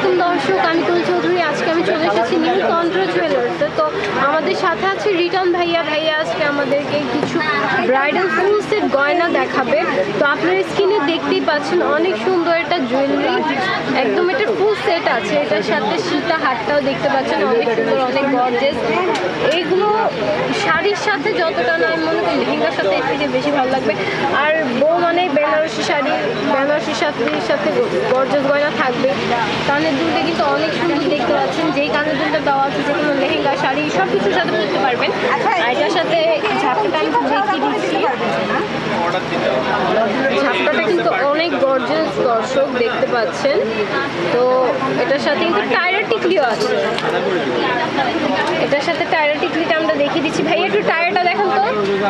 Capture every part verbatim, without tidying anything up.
আলাইকুম দর্শক, আমি কুল চৌধুরী। আজকে আমি চলে এসেছি নিউ তন্ত্র জুয়েলার্সে। তো আমাদের সাথে আছে রিটন ভাইয়া। ভাইয়া আজকে আমাদেরকে কিছু ব্রাইডাল ফুল সেট গয়না দেখাবে। তো আপনার স্ক্রিনে দেখতেই পাচ্ছেন অনেক সুন্দর একটা জুয়েলারি, একদম এটা ফুল সেট আছে। এটার সাথে সীতা হারটাও দেখতে পাচ্ছেন, অনেক সুন্দর, অনেক গর্জিয়াস। এইগুলো শাড়ির সাথে যতটা না, আমি মনে করি লেহেঙ্গার সাথে এর থেকে বেশি ভালো লাগবে। আর বউ মানে বেনারসি শাড়ি, বেনারসি শাড়ির সাথে গর্জিয়াস গয়না থাকবে। কানের দুলটা কিন্তু অনেক সুন্দর দেখতে পাচ্ছেন, যেই কানের দুলটা দেওয়া আছে যে কোনো লেহেঙ্গা শাড়ি সব কিছুর সাথে পরতে পারবেন। আর এটার সাথে ঝাপটা আমি দেখিয়ে দিচ্ছি, ঝাপটাটা কিন্তু অনেক গর্জিয়াস দর্শক দেখতে পাচ্ছেন। তো এটার সাথে কিন্তু টায়ার টিকলিও আছে। এটার সাথে টায়ার টিকলিটা আমরা দেখিয়ে দিচ্ছি। ভাই একটু টায়ারটা দেখেন তো,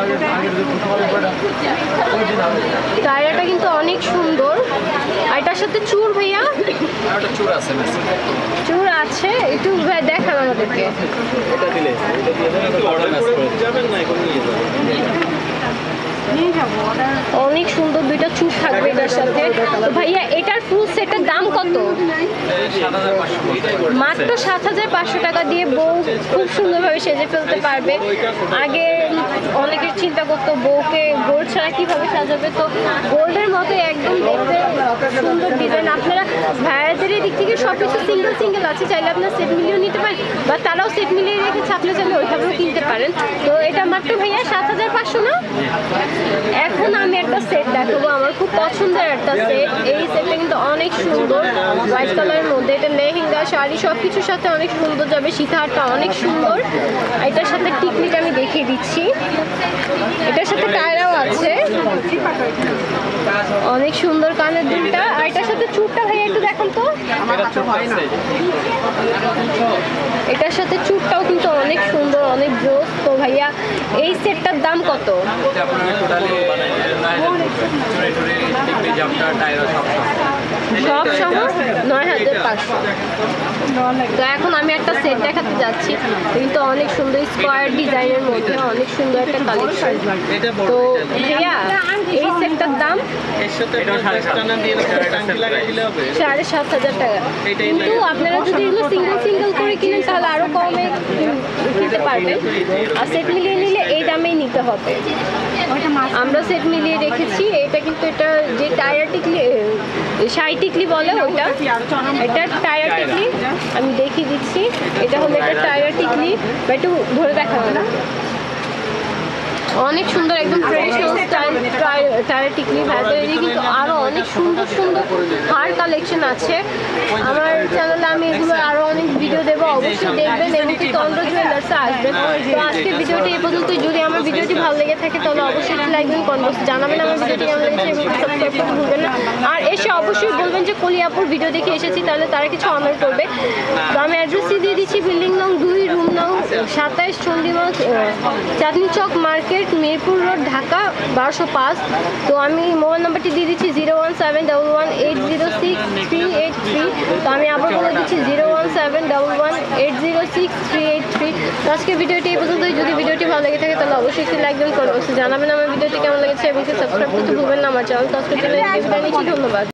টায়ারটা কিন্তু অনেক সুন্দর। আর এটার সাথে চূড় ভাইয়া, চূড় আছে, একটু দেখান আমাদেরকে। অনেক সুন্দর দুইটা চুপ থাকবে এটার সাথে। তো ভাইয়া এটার ফুল সেটের দাম কত? মাত্র সাত হাজার পাঁচশো টাকা দিয়ে বউ খুব সুন্দরভাবে সেজে ফেলতে পারবে। আগে অনেকের চিন্তা করতো বউকে গোল্ড ছাড়া কিভাবে সাজাবে, তো গোল্ডের মতো একদম দেখতে সুন্দর ডিজাইন। আপনারা ভাইয়াদের দিক থেকে সব কিছু সিঙ্গেল সিঙ্গেল আছে, চাইলে আপনার সেট মিলিয়েও নিতে পারেন, বা তারাও সেট মিলিয়ে রেখেছে, আপনি চাইলে ওইভাবেও কিনতে পারেন। তো এটা মাত্র ভাইয়া সাত হাজার পাঁচশো না? এখন আমি একটা সেট দেখাবো, আমার খুব পছন্দের একটা সেট। এই সেটটা কিন্তু অনেক সুন্দর, হোয়াইট কালারের মধ্যে। এটা লেহেঙ্গা শাড়ি সব কিছুর সাথে অনেক সুন্দর যাবে। সীতাহারটা অনেক সুন্দর। এটার সাথে টিকলিটা আমি দেখিয়ে দিচ্ছি, এটার সাথে টায়রাও আছে, অনেক সুন্দর কানের দুলটা। আর এটার সাথে চুটটা ভাইয়া একটু দেখান তো। এটার সাথে চুটটাও কিন্তু অনেক সুন্দর, অনেক জোস। তো ভাইয়া এই সেটটার দাম কত? সব সহ নয় হাজার পাঁচশো। তো এখন আমি একটা সেট দেখাতে যাচ্ছি, কিন্তু অনেক সুন্দর স্কোয়ার ডিজাইনের মধ্যে অনেক সুন্দর একটা কালেকশন। তো ভাইয়া এই সেটটার দাম সাড়ে সাত হাজার টাকা। কিন্তু আপনারা যদি এগুলো সিঙ্গেল সিঙ্গেল করে কিনেন তাহলে আরো কমে কিনতে পারবেন, আর সেট মিলিয়ে নিলে এই দামেই নিতে হবে। আমরা সেট মিলিয়ে রেখেছি। এটা কিন্তু এটা যে টায়ার টিকলি, শাড়ি টিকলি বলে ওটা, এটা টায়ার টিকলি আমি দেখিয়ে দিচ্ছি। এটা হলো এটা টায়ার টিকলি, বা একটু ধরে দেখাবো না, অনেক সুন্দর, একদম ট্রেডিশনাল স্টাইল টায়ার টিকলি। ভাইদের কিন্তু আরও অনেক সুন্দর সুন্দর হার কালেকশন আছে। আমার চ্যানেলে আমি এগুলো আরও অনেক ভিডিও দেবো, অবশ্যই দেখবেন এবং কি তন্ত্র জুয়েলার্সে আসবেন। তো আজকে ভিডিওটি এই পর্যন্তই। যদি আমার ভিডিওটি ভালো লেগে থাকে তাহলে অবশ্যই লাইক দিন, কমেন্ট জানাবেন আমার ভিডিওটি কেমন লেগেছে এবং সাবস্ক্রাইব করতে ভুলবেন না। আর এসে অবশ্যই বলবেন যে কলিয়াপুর ভিডিও দেখে এসেছি, তাহলে তারা কিছু অনার করবে। তো আমি অ্যাড্রেসটি দিয়ে দিচ্ছি, বিল্ডিং নং দুই, রুম নং সাতাইশ, চন্ডিমাল চাঁদনি চক মার্কেট, মিরপুর রোড, ঢাকা বারোশো পাঁচ। তো আমি মোবাইল নাম্বারটি দিয়ে দিচ্ছি zero one seven double one eight zero six three eight three. তো আমি আবার বলে দিচ্ছি zero one seven double one eight zero six three eight three. তো আজকে ভিডিওটি এই পর্যন্তই। যদি ভিডিওটি ভালো লেগে থাকে তাহলে অবশ্যই একটি লাইক দিন, অবশ্যই জানাবেন আমার ভিডিওটি কেমন লেগেছে এবং সাবস্ক্রাইব করতে ভুলবেন না আমার চ্যানেল। তো আজকের জন্য ধন্যবাদ।